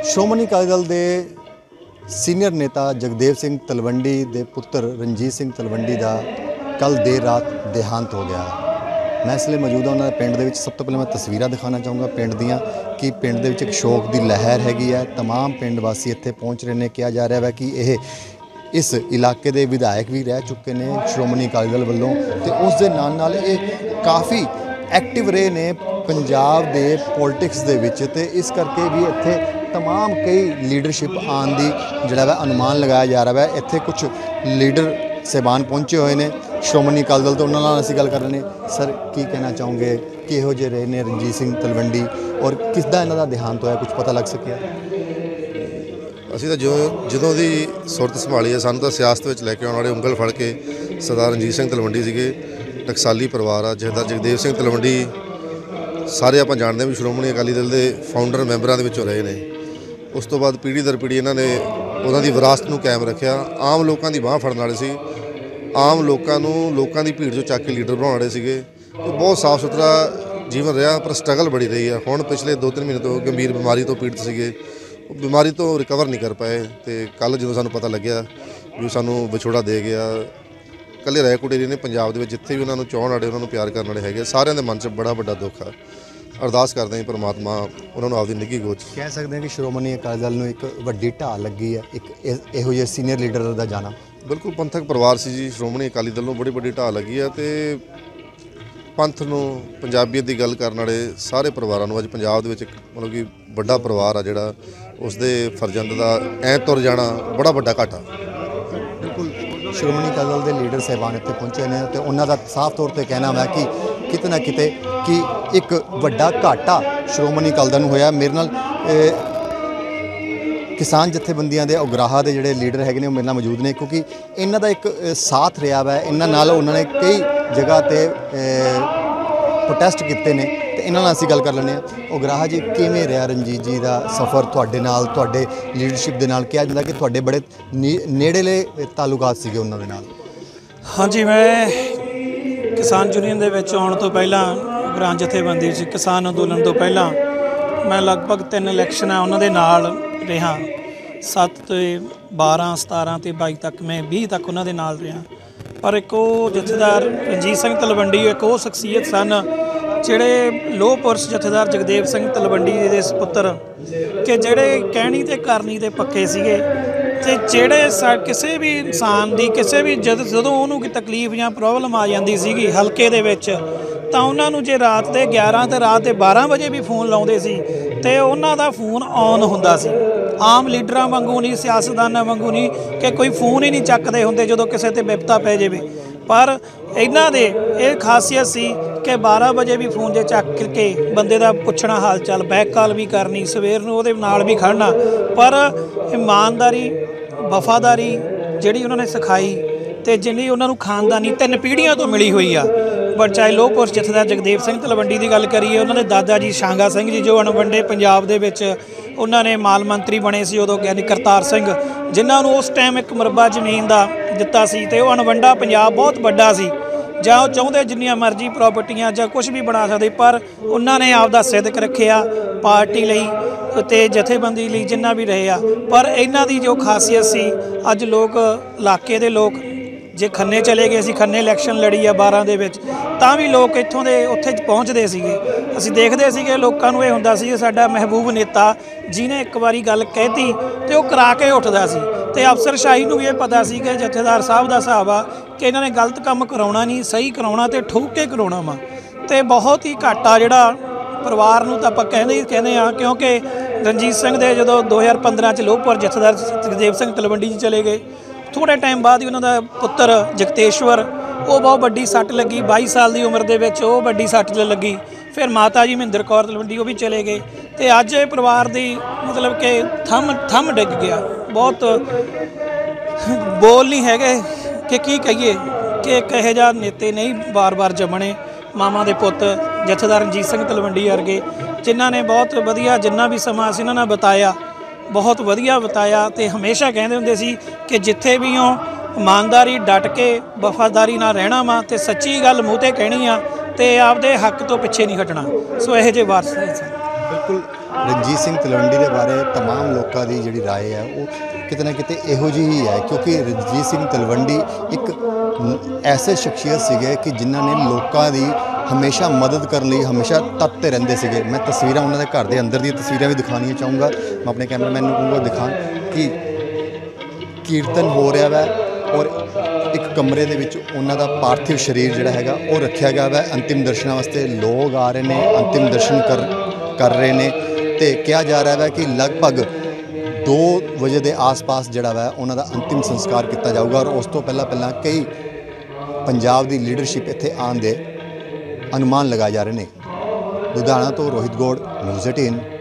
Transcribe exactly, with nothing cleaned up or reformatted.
ਸ਼੍ਰੋਮਣੀ ਅਕਾਲੀ ਦਲ ਦੇ ਸੀਨੀਅਰ ਨੇਤਾ ਜਗਦੇਵ ਸਿੰਘ ਤਲਵੰਡੀ ਦੇ ਪੁੱਤਰ ਰਣਜੀਤ ਸਿੰਘ ਤਲਵੰਡੀ ਦਾ ਕੱਲ੍ਹ ਦੇਰ ਰਾਤ ਦੇਹਾਂਤ ਹੋ ਗਿਆ। मैं इसलिए मौजूद हाँ उन्होंने पिंड दे विच। सब तो पहले मैं तस्वीरां दिखाना चाहूँगा पिंड दियाँ कि पिंड दे विच एक शोक की लहर हैगी है। तमाम पिंड वासी इत्थे पहुँच रहे हैं। कहा जा रहा है कि यह इस इलाके के विधायक भी रह चुके हैं श्रोमणी अकाली दल वालों, तो उस दे नाल नाल ये काफ़ी एक्टिव रहे ने पंजाब दे पॉलिटिक्स दे विच, ते इस करके भी इत्थे तमाम कई लीडरशिप आने की जिहड़ा अनुमान लगाया जा रहा है। इत्थे कुछ लीडर साहबान पहुँचे हुए हैं श्रोमणी अकाली दल, तो उन्होंने असीं गल कर रहे हैं। सर की कहना चाहोगे, किहो जे रहे ने रणजीत सिंह तलवंडी और किसदा इन्हां दा देहांत होया, कुछ पता लग सकिया? ਅਸੀਂ ਤਾਂ ਜੋ ਜਦੋਂ ਦੀ ਸੁਰਤ ਸੰਭਾਲੀ ਹੈ ਸਾਨੂੰ ਤਾਂ ਸਿਆਸਤ ਵਿੱਚ ਲੈ ਕੇ ਆਉਣ ਵਾਲੇ ਉਂਗਲ ਫੜ ਕੇ ਸਰਦਾਰ ਰਣਜੀਤ ਸਿੰਘ ਤਲਵੰਡੀ ਸੀਗੇ। ਟਕਸਾਲੀ ਪਰਿਵਾਰ ਆ ਜਿਹਦਾ ਜਗਦੇਵ ਸਿੰਘ ਤਲਵੰਡੀ ਸਾਰੇ ਆਪਾਂ ਜਾਣਦੇ ਹਾਂ ਵੀ ਸ਼੍ਰੋਮਣੀ ਅਕਾਲੀ ਦਲ ਦੇ ਫਾਊਂਡਰ ਮੈਂਬਰਾਂ ਦੇ ਵਿੱਚੋਂ ਰਹੇ ਨੇ। ਉਸ ਤੋਂ ਬਾਅਦ ਪੀੜ੍ਹੀ ਦਰ ਪੀੜ੍ਹੀ ਇਹਨਾਂ ਨੇ ਉਹਨਾਂ ਦੀ ਵਿਰਾਸਤ ਨੂੰ ਕਾਇਮ ਰੱਖਿਆ। ਆਮ ਲੋਕਾਂ ਦੀ ਬਾਂਹ ਫੜਨ ਵਾਲੇ ਸੀ, ਆਮ ਲੋਕਾਂ ਨੂੰ ਲੋਕਾਂ ਦੀ ਭੀੜ 'ਚੋਂ ਚੱਕ ਕੇ ਲੀਡਰ ਬਣਾਉਣ ਵਾਲੇ ਸੀਗੇ। ਬਹੁਤ ਸਾਫ਼ ਸੁਥਰਾ ਜੀਵਨ ਰਿਹਾ, ਪਰ ਸਟਰਗਲ ਬੜੀ ਰਹੀ ਆ। ਹੁਣ ਪਿਛਲੇ ਦੋ ਤਿੰਨ ਮਹੀਨੇ ਤੋਂ ਗੰਭੀਰ ਬਿਮਾਰੀ ਤੋਂ ਪੀੜਤ ਸੀਗੇ, ਉਹ ਬਿਮਾਰੀ ਤੋਂ ਰਿਕਵਰ ਨਹੀਂ ਕਰ ਪਾਏ। ਅਤੇ ਕੱਲ੍ਹ ਜਦੋਂ ਸਾਨੂੰ ਪਤਾ ਲੱਗਿਆ ਵੀ ਸਾਨੂੰ ਵਿਛੋੜਾ ਦੇ ਗਿਆ, ਇਕੱਲੇ ਰਹਿ ਕੁਟੇ ਨੇ ਪੰਜਾਬ ਦੇ ਵਿੱਚ ਜਿੱਥੇ ਵੀ ਉਹਨਾਂ ਨੂੰ ਚਾਹੁਣ ਵਾਲੇ, ਉਹਨਾਂ ਨੂੰ ਪਿਆਰ ਕਰਨ ਵਾਲੇ ਹੈਗੇ, ਸਾਰਿਆਂ ਦੇ ਮਨ 'ਚ ਬੜਾ ਵੱਡਾ ਦੁੱਖ ਆ। ਅਰਦਾਸ ਕਰਦੇ ਹਾਂ ਪਰਮਾਤਮਾ ਉਹਨਾਂ ਨੂੰ ਆਪਦੀ ਨਿੱਘੀ ਗੋਚ। ਕਹਿ ਸਕਦੇ ਹਾਂ ਕਿ ਸ਼੍ਰੋਮਣੀ ਅਕਾਲੀ ਦਲ ਨੂੰ ਇੱਕ ਵੱਡੀ ਢਾਲ ਲੱਗੀ ਹੈ ਇੱਕ ਇਹੋ ਜਿਹੇ ਸੀਨੀਅਰ ਲੀਡਰ ਦਾ ਜਾਣਾ। ਬਿਲਕੁਲ ਪੰਥਕ ਪਰਿਵਾਰ ਸੀ ਜੀ ਸ਼੍ਰੋਮਣੀ ਅਕਾਲੀ ਦਲ ਨੂੰ ਬੜੀ ਵੱਡੀ ਢਾਲ ਲੱਗੀ ਹੈ। ਅਤੇ ਪੰਥ ਨੂੰ ਪੰਜਾਬੀਅਤ ਦੀ ਗੱਲ ਕਰਨ ਵਾਲੇ ਸਾਰੇ ਪਰਿਵਾਰਾਂ ਨੂੰ ਅੱਜ ਪੰਜਾਬ ਦੇ ਵਿੱਚ ਮਤਲਬ ਕਿ ਵੱਡਾ ਪਰਿਵਾਰ ਆ ਜਿਹੜਾ ਉਸਦੇ ਫਰਜ਼ੰਦ ਦਾ ਐਂ ਤੁਰ ਜਾਣਾ ਬੜਾ ਵੱਡਾ ਘਾਟਾ। ਬਿਲਕੁਲ ਸ਼੍ਰੋਮਣੀ ਅਕਾਲੀ ਦਲ ਦੇ ਲੀਡਰ ਸਾਹਿਬਾਨ ਇੱਥੇ ਪਹੁੰਚੇ ਨੇ ਅਤੇ ਉਹਨਾਂ ਦਾ ਸਾਫ਼ ਤੌਰ 'ਤੇ ਕਹਿਣਾ ਹੈ ਕਿ ਕਿਤੇ ਨਾ ਕਿਤੇ ਕਿ ਇੱਕ ਵੱਡਾ ਘਾਟਾ ਸ਼੍ਰੋਮਣੀ ਅਕਾਲੀ ਦਲ ਨੂੰ ਹੋਇਆ। ਮੇਰੇ ਨਾਲ किसान जथेबंदियां दे उगराहा दे जिहड़े लीडर हैगे ने वो मेरे नाल मौजूद ने, क्योंकि इन्हां दा एक साथ रहा वा। इन्हां नाल उन्होंने कई जगह ते प्रोटेस्ट किए ने, तो इन्हां नाल असीं गल कर लैंदे हां। उगराहा जी किवें रहा रणजीत जी का सफ़र तुहाडे नाल, तुहाडे लीडरशिप दे नाल? कहा जांदा कि तुहाडे बड़े नेड़ेले तालुकात सीगे उन्हां दे नाल। हाँ जी, मैं किसान यूनियन दे विच आउण तो पहलां उगराहा जथेबंदी च किसान अंदोलन तो पहलां मैं लगभग तीन इलैक्शन उन्हां दे नाल ਰਿਹਾ। सत्त तो बारह सतारह तो बाई तक मैं बीस तक उन्होंने नाल रहा। पर एक जथेदार रਣਜੀਤ ਸਿੰਘ ਤਲਵੰਡੀ एक वो शख्सियत सन ਜਿਹੜੇ ਲੋਹ ਪੁਰਸ਼ ਜਥੇਦਾਰ ਜਗਦੇਵ ਸਿੰਘ ਤਲਵੰਡੀ ਦੇ ਸੁਪੁੱਤਰ ਕਿ ਜਿਹੜੇ ਕਹਿਣੀ ਤੇ ਕਰਨੀ ਦੇ ਪੱਕੇ ਸੀਗੇ। ਤੇ ਜਿਹੜੇ ਸਾ ਕਿਸੇ ਵੀ ਇਨਸਾਨ ਦੀ ਕਿਸੇ ਵੀ ਜਦ ਜਦੋਂ ਉਹਨੂੰ ਕੋਈ ਤਕਲੀਫ ਜਾਂ ਪ੍ਰੋਬਲਮ ਆ ਜਾਂਦੀ ਸੀਗੀ ਹਲਕੇ ਦੇ ਵਿੱਚ, ਤਾਂ ਉਹਨਾਂ ਨੂੰ ਜੇ ਰਾਤ ਦੇ ਗਿਆਰਾਂ ਤੇ ਰਾਤ ਦੇ ਬਾਰਾਂ ਵਜੇ ਵੀ ਫੋਨ ਲਾਉਂਦੇ ਸੀ ਤੇ ਉਹਨਾਂ ਦਾ ਫੋਨ ਔਨ ਹੁੰਦਾ ਸੀ। ਆਮ ਲੀਡਰਾਂ ਵਾਂਗੂ ਨਹੀਂ, ਸਿਆਸਤਦਾਨਾਂ ਵਾਂਗੂ ਨਹੀਂ ਕਿ ਕੋਈ ਫੋਨ ਹੀ ਨਹੀਂ ਚੱਕਦੇ ਹੁੰਦੇ ਜਦੋਂ ਕਿਸੇ ਤੇ ਵਿਪਤਾ ਪੈ ਜਾਵੇ। ਪਰ ਇਹਨਾਂ ਦੇ ਇਹ ਖਾਸੀਅਤ ਸੀ ਕਿ ਬਾਰਾਂ ਵਜੇ ਵੀ ਫੋਨ ਜੇ ਚੱਕ ਕੇ ਬੰਦੇ ਦਾ ਪੁੱਛਣਾ ਹਾਲ ਚਾਲ, ਬੈਕ ਕਾਲ ਵੀ ਕਰਨੀ, ਸਵੇਰ ਨੂੰ ਉਹਦੇ ਨਾਲ ਵੀ ਖੜ੍ਹਨਾ। ਪਰ ਇਮਾਨਦਾਰੀ, ਵਫਾਦਾਰੀ ਜਿਹੜੀ ਉਹਨਾਂ ਨੇ ਸਿਖਾਈ ਅਤੇ ਜਿੰਨੀ ਉਹਨਾਂ ਨੂੰ ਖਾਨਦਾਨੀ ਤਿੰਨ ਪੀੜ੍ਹੀਆਂ ਤੋਂ ਮਿਲੀ ਹੋਈ ਆ। ਪਰ ਚਾਹੇ ਲੋਹ ਪੁਰਸ਼ ਜਥੇਦਾਰ ਜਗਦੇਵ ਸਿੰਘ ਤਲਵੰਡੀ ਦੀ ਗੱਲ ਕਰੀਏ, ਉਹਨਾਂ ਦੇ ਦਾਦਾ ਜੀ ਸ਼ਾਂਗਾ ਸਿੰਘ ਜੀ ਜੋ ਅਣਵੰਡੇ ਪੰਜਾਬ ਦੇ ਵਿੱਚ ਉਹਨਾਂ ਨੇ ਮਾਲ ਮੰਤਰੀ ਬਣੇ ਸੀ ਉਦੋਂ, ਯਾਨੀ ਕਰਤਾਰ ਸਿੰਘ, ਜਿਨ੍ਹਾਂ ਨੂੰ ਉਸ ਟਾਈਮ ਇੱਕ ਮੁਰੱਬਾ ਜ਼ਮੀਨ ਦਾ ਦਿੱਤਾ ਸੀ। ਅਤੇ ਉਹ ਅਣਵੰਡਾ ਪੰਜਾਬ ਬਹੁਤ ਵੱਡਾ ਸੀ, ਜਾਂ ਉਹ ਚਾਹੁੰਦੇ ਜਿੰਨੀਆਂ ਮਰਜ਼ੀ ਪ੍ਰਾਪਰਟੀਆਂ ਜਾਂ ਕੁਛ ਵੀ ਬਣਾ ਸਕਦੇ, ਪਰ ਉਹਨਾਂ ਨੇ ਆਪਦਾ ਸਿਦਕ ਰੱਖਿਆ ਪਾਰਟੀ ਲਈ ਅਤੇ ਜਥੇਬੰਦੀ ਲਈ ਜਿੰਨਾ ਵੀ ਰਹੇ ਆ। ਪਰ ਇਹਨਾਂ ਦੀ ਜੋ ਖਾਸੀਅਤ ਸੀ, ਅੱਜ ਲੋਕ ਇਲਾਕੇ ਦੇ ਲੋਕ ਜੇ ਖੰਨੇ ਚਲੇ ਗਏ ਸੀ, ਖੰਨੇ ਇਲੈਕਸ਼ਨ ਲੜੀ ਆ ਬਾਰਾਂ ਦੇ ਵਿੱਚ, ਤਾਂ ਵੀ ਲੋਕ ਇੱਥੋਂ ਦੇ ਉੱਥੇ ਪਹੁੰਚਦੇ ਸੀਗੇ। ਅਸੀਂ ਦੇਖਦੇ ਸੀਗੇ ਲੋਕਾਂ ਨੂੰ ਇਹ ਹੁੰਦਾ ਸੀ ਸਾਡਾ ਮਹਿਬੂਬ ਨੇਤਾ ਜਿਹਨੇ ਇੱਕ ਵਾਰੀ ਗੱਲ ਕਹਿਤੀ ਅਤੇ ਉਹ ਕਰਾ ਕੇ ਉੱਠਦਾ ਸੀ। ਅਤੇ ਅਫਸਰਸ਼ਾਹੀ ਨੂੰ ਵੀ ਇਹ ਪਤਾ ਸੀ ਕਿ ਜਥੇਦਾਰ ਸਾਹਿਬ ਦਾ ਹਿਸਾਬ ਆ ਕਿ ਇਹਨਾਂ ਨੇ ਗਲਤ ਕੰਮ ਕਰਾਉਣਾ ਨਹੀਂ, ਸਹੀ ਕਰਾਉਣਾ ਅਤੇ ਠੋਕ ਕੇ ਕਰਾਉਣਾ ਵਾ। ਅਤੇ ਬਹੁਤ ਹੀ ਘਾਟਾ ਜਿਹੜਾ ਪਰਿਵਾਰ ਨੂੰ ਤਾਂ ਆਪਾਂ ਕਹਿੰਦੇ ਹੀ ਕਹਿੰਦੇ ਹਾਂ, ਕਿਉਂਕਿ ਰਣਜੀਤ ਸਿੰਘ ਦੇ ਜਦੋਂ ਦੋ ਹਜ਼ਾਰ ਪੰਦਰਾਂ 'ਚ ਲੋਹਪੁਰ ਜਥੇਦਾਰ ਜਗਦੇਵ ਸਿੰਘ ਤਲਵੰਡੀ ਜੀ ਚਲੇ ਗਏ, ਥੋੜ੍ਹੇ ਟਾਈਮ ਬਾਅਦ ਹੀ ਉਹਨਾਂ ਦਾ ਪੁੱਤਰ ਜਗਤੇਸ਼ਵਰ, ਉਹ ਬਹੁਤ ਵੱਡੀ ਸੱਟ ਲੱਗੀ ਬਾਈ ਸਾਲ ਦੀ ਉਮਰ ਦੇ ਵਿੱਚ, ਉਹ ਵੱਡੀ ਸੱਟ ਲੱਗੀ। ਫਿਰ ਮਾਤਾ ਜੀ ਮਹਿੰਦਰ ਕੌਰ ਤਲਵੰਡੀ ਉਹ ਵੀ ਚਲੇ ਗਏ। ਅਤੇ ਅੱਜ ਇਹ ਪਰਿਵਾਰ ਦੀ ਮਤਲਬ ਕਿ ਥੰਮ ਥੰਮ ਡਿੱਗ ਗਿਆ। ਬਹੁਤ ਬੋਲ ਨਹੀਂ ਹੈਗੇ ਕਿ ਕੀ ਕਹੀਏ ਕਿ ਇੱਕ ਇਹੋ ਜਿਹਾ ਨੇਤੇ ਨਹੀਂ ਵਾਰ-ਵਾਰ ਜੰਮਣੇ। ਮਾਮਾ ਦੇ ਪੁੱਤ ਜਥੇਦਾਰ ਰਣਜੀਤ ਸਿੰਘ ਤਲਵੰਡੀ ਵਰਗੇ, ਜਿਨ੍ਹਾਂ ਨੇ ਬਹੁਤ ਵਧੀਆ ਜਿੰਨਾ ਵੀ ਸਮਾਂ ਅਸੀਂ ਇਹਨਾਂ ਨਾਲ ਬਿਤਾਇਆ ਬਹੁਤ ਵਧੀਆ ਬਿਤਾਇਆ। ਅਤੇ ਹਮੇਸ਼ਾ ਕਹਿੰਦੇ ਹੁੰਦੇ ਸੀ ਕਿ ਜਿੱਥੇ ਵੀ ਹੋ ਇਮਾਨਦਾਰੀ ਡਟ ਕੇ ਵਫਾਦਾਰੀ ਨਾਲ ਰਹਿਣਾ ਵਾ ਅਤੇ ਸੱਚੀ ਗੱਲ ਮੂੰਹ 'ਤੇ ਕਹਿਣੀ ਆ ਅਤੇ ਆਪਦੇ ਹੱਕ ਤੋਂ ਪਿੱਛੇ ਨਹੀਂ ਹਟਣਾ। ਸੋ ਇਹੋ ਜਿਹੇ ਵਾਰਸ ਸਨ। ਬਿਲਕੁਲ ਰਣਜੀਤ ਸਿੰਘ ਤਲਵੰਡੀ ਦੇ ਬਾਰੇ तमाम ਲੋਕਾਂ ਦੀ ਜਿਹੜੀ ਰਾਏ ਹੈ ਉਹ ਕਿਤੇ ਨਾ ਕਿਤੇ ਇਹੋ ਜਿਹੀ ਹੀ ਹੈ, ਕਿਉਂਕਿ ਰਣਜੀਤ ਸਿੰਘ ਤਲਵੰਡੀ ਇੱਕ ਐਸੇ ਸ਼ਖਸੀਅਤ ਸੀਗੇ ਕਿ ਜਿਨ੍ਹਾਂ ਨੇ ਲੋਕਾਂ ਦੀ ਹਮੇਸ਼ਾ ਮਦਦ ਕਰਨ ਲਈ ਹਮੇਸ਼ਾ ਤੱਤ ਤੇ ਰਹਿੰਦੇ ਸੀਗੇ। ਮੈਂ ਤਸਵੀਰਾਂ ਉਹਨਾਂ ਦੇ ਘਰ ਦੇ ਅੰਦਰ ਦੀਆਂ ਤਸਵੀਰਾਂ ਵੀ ਦਿਖਾਉਣੀਆਂ ਚਾਹੂੰਗਾ। ਮੈਂ ਆਪਣੇ ਕੈਮਰਾਮੈਨ ਨੂੰ ਕਹੂੰਗਾ ਦਿਖਾਉਣ ਕਿ ਕੀਰਤਨ ਹੋ ਰਿਹਾ ਵਾ ਔਰ ਇੱਕ ਕਮਰੇ ਦੇ ਵਿੱਚ ਉਹਨਾਂ ਦਾ ਪਾਰਥਿਵ ਸਰੀਰ ਜਿਹੜਾ ਹੈਗਾ ਉਹ ਰੱਖਿਆ ਗਿਆ ਵਾ। ਅੰਤਿਮ ਦਰਸ਼ਨਾਂ ਵਾਸਤੇ ਲੋਕ ਆ ਰਹੇ ਨੇ, ਅੰਤਿਮ ਦਰਸ਼ਨ ਕਰ ਕਰ ਰਹੇ ਨੇ ਤੇ ਕਿਹਾ ਜਾ ਰਿਹਾ ਵਾ ਕਿ ਲਗਭਗ ਦੋ ਵਜੇ ਦੇ ਆਸ-ਪਾਸ ਜਿਹੜਾ ਵਾ ਉਹਨਾਂ ਦਾ ਅੰਤਿਮ ਸੰਸਕਾਰ ਕੀਤਾ ਜਾਊਗਾ ਔਰ ਉਸ ਤੋਂ ਪਹਿਲਾਂ ਪਹਿਲਾਂ ਕਈ ਪੰਜਾਬ ਦੀ ਲੀਡਰਸ਼ਿਪ ਇੱਥੇ ਆਉਣ ਦੇ ਅਨੁਮਾਨ ਲਗਾਏ ਜਾ ਰਹੇ ਨੇ। ਲੁਧਿਆਣਾ ਤੋਂ ਰੋਹਿਤ ਗੌੜ, ਨਿਊਜ਼ ਅਠਾਰਾਂ।